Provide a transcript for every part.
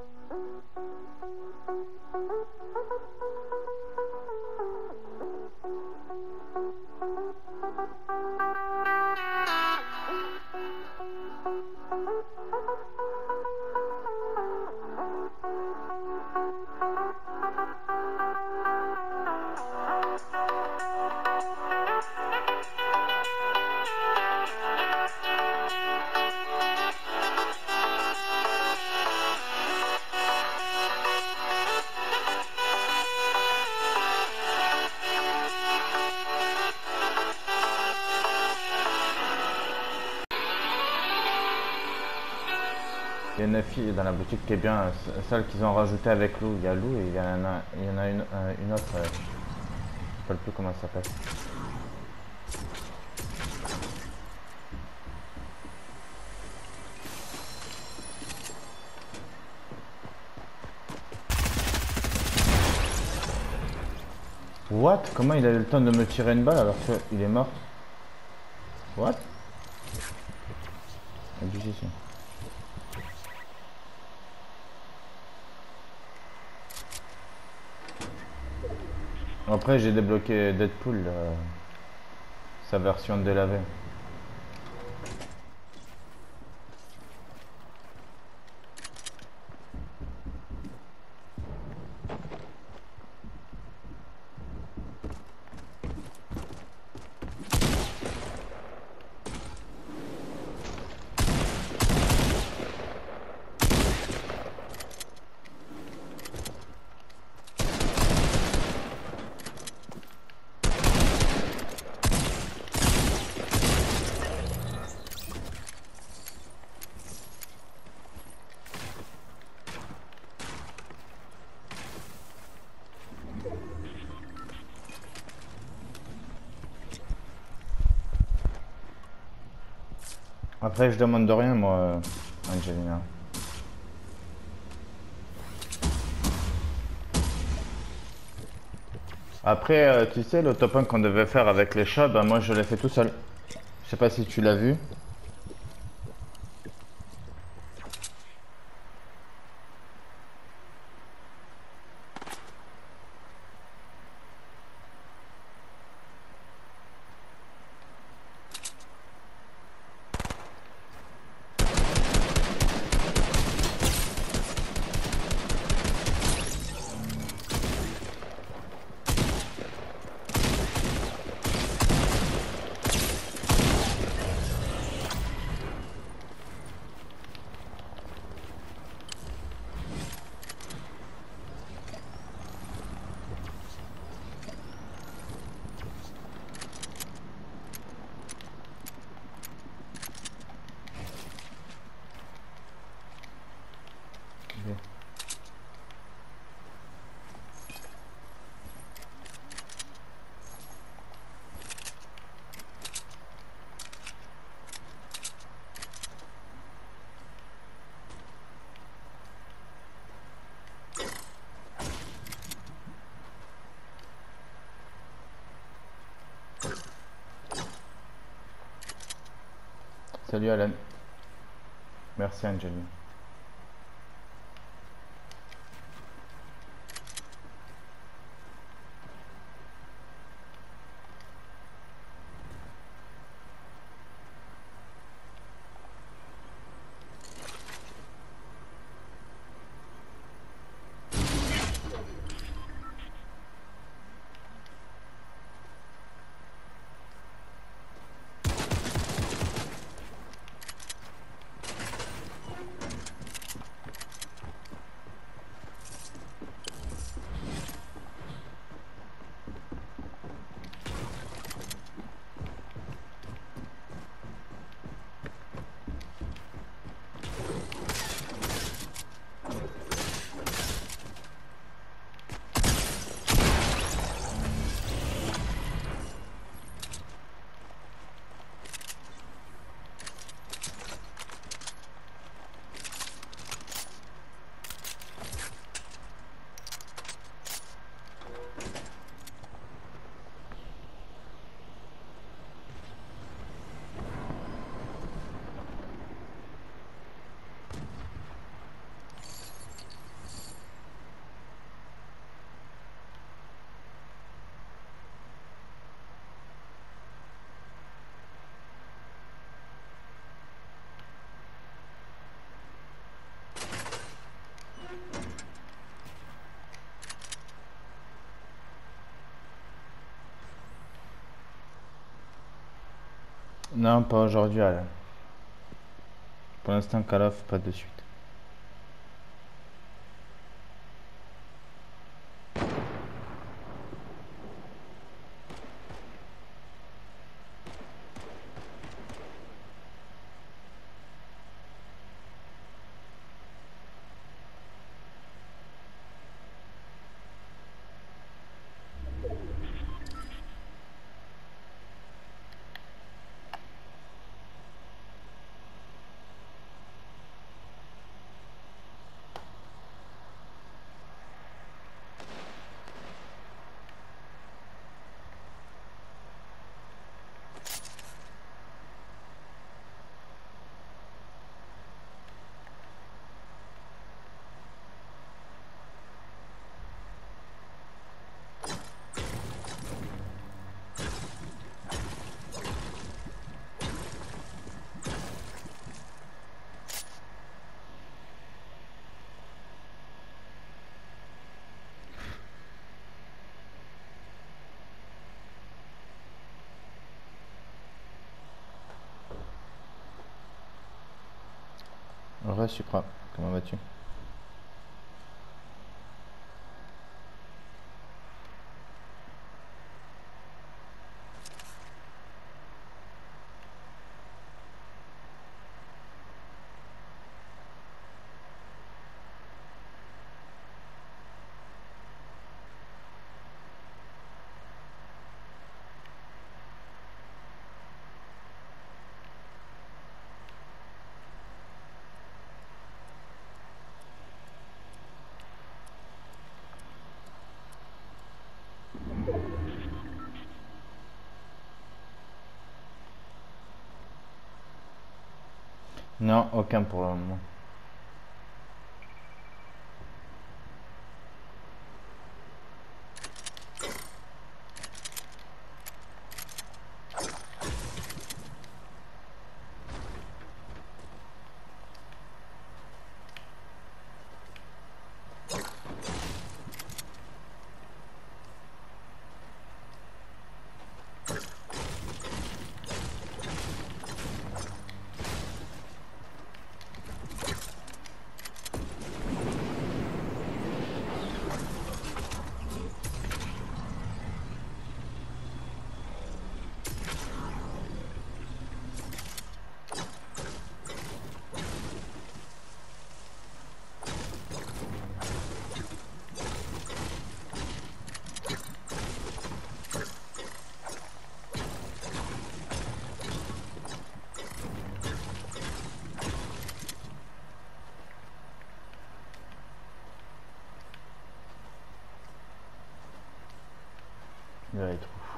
Il y a une fille dans la boutique qui est bien, celle qu'ils ont rajoutée avec Lou. Il y a Lou et il y en a une autre, je ne sais plus comment elle s'appelle. What? Comment il a eu le temps de me tirer une balle alors qu'il est mort? What? Abusé, ça. Après j'ai débloqué Deadpool, sa version délavée. Après je demande de rien moi, Angelina. Après, tu sais, le top 1 qu'on devait faire avec les chats, ben moi je l'ai fait tout seul. Je sais pas si tu l'as vu. Salut Alan. Merci Angelina. Non, pas aujourd'hui, Alain. Pour l'instant, Call of, pas de suite. Ouais, Supra, comment vas-tu? Non, aucun pour le moment. Il va être ouf.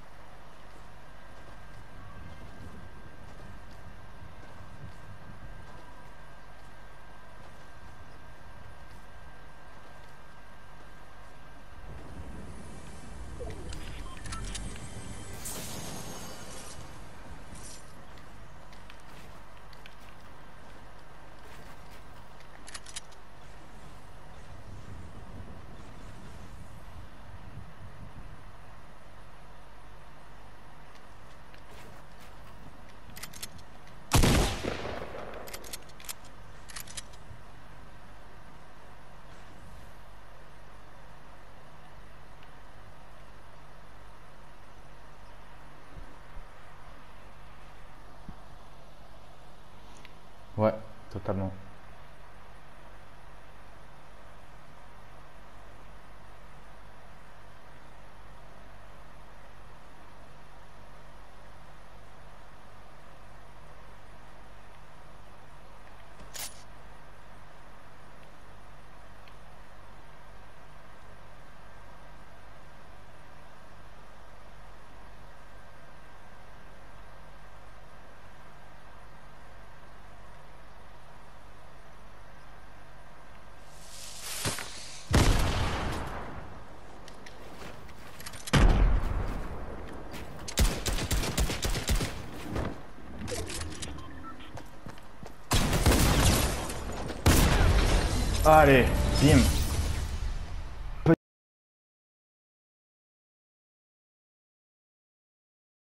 Ouais, totalement. Allez, bim.